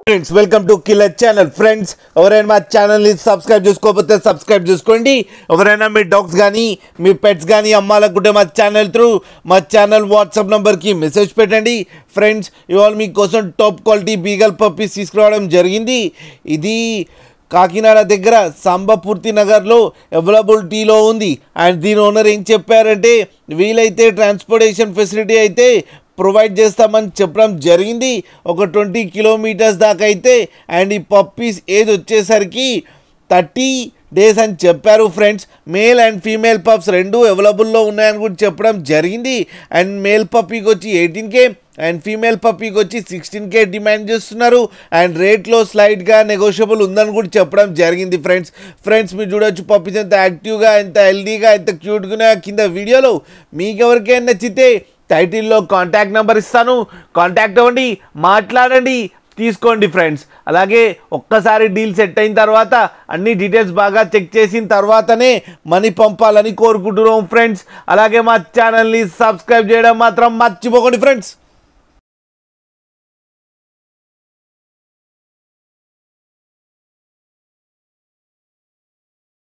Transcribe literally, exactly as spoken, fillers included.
Friends welcome to killer channel. Friends ఎవరైనా మా ఛానల్ని సబ్స్క్రైబ్ చేసుకోకపోతే సబ్స్క్రైబ్ చేసుకోండి. ఎవరైనా మీ డాగ్స్ కానీ మీ పెట్స్ కానీ అమ్మాలనుకుంటే మా ఛానల్ త్రూ మా ఛానల్ వాట్సాప్ నెంబర్కి మెసేజ్ పెట్టండి. ఫ్రెండ్స్ ఇవాళ మీకోసం టాప్ క్వాలిటీ బీగల్ పప్పీస్ తీసుకురావడం జరిగింది. ఇది కాకినాడ దగ్గర సంబపూర్తి నగర్లో అవైలబిలిటీలో ఉంది. అండ్ దీని ఓనర్ ఏం చెప్పారంటే వీలైతే ట్రాన్స్పోర్టేషన్ ఫెసిలిటీ అయితే ప్రొవైడ్ చేస్తామని చెప్పడం జరిగింది. ఒక ట్వంటీ కిలోమీటర్స్ దాకా అయితే. అండ్ ఈ పప్పీస్ ఏజ్ వచ్చేసరికి థర్టీ డేస్ అని చెప్పారు. Friends male and female pups రెండు అవైలబుల్లో ఉన్నాయని కూడా చెప్పడం జరిగింది. అండ్ మేల్ పప్పీకి వచ్చి ఎయిటీన్ కే అండ్ ఫీమేల్ పప్పీకి వచ్చి సిక్స్టీన్ కే డిమాండ్ చేస్తున్నారు. అండ్ రేట్లో స్లైడ్గా నెగోషియబుల్ ఉందని కూడా చెప్పడం జరిగింది. ఫ్రెండ్స్ ఫ్రెండ్స్ మీరు చూడవచ్చు పప్పీస్ ఎంత యాక్టివ్గా, ఎంత హెల్దీగా, ఎంత క్యూట్గా కింద వీడియోలో. మీకు ఎవరికైనా నచ్చితే టైటిల్లో కాంటాక్ట్ నెంబర్ ఇస్తాను, కాంటాక్ట్ అవ్వండి, మాట్లాడండి, తీసుకోండి. ఫ్రెండ్స్ అలాగే ఒక్కసారి డీల్ సెట్ అయిన తర్వాత అన్ని డీటెయిల్స్ బాగా చెక్ చేసిన తర్వాతనే మనీ పంపాలని కోరుకుంటున్నాం. ఫ్రెండ్స్ అలాగే మా ఛానల్ని సబ్స్క్రైబ్ చేయడం మాత్రం మర్చిపోకండి. ఫ్రెండ్స్